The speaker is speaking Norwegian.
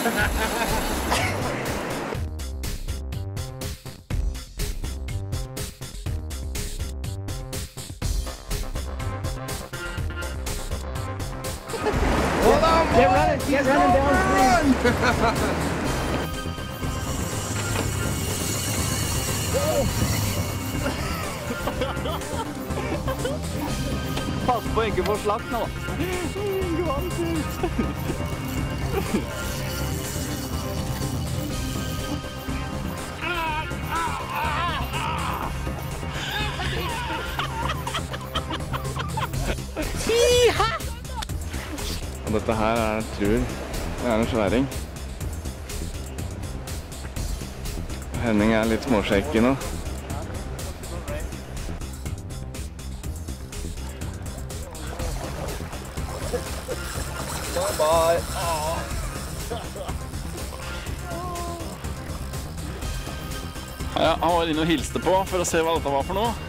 Hold on, boy. Get running down, Pass på ikke få slakt nå. Gvalt ut. Og dette her er tur. Det er en sværing. Henning er litt småsjekke nå. Bye. Ja, han var inne og hilste på for å se hva dette var for noe.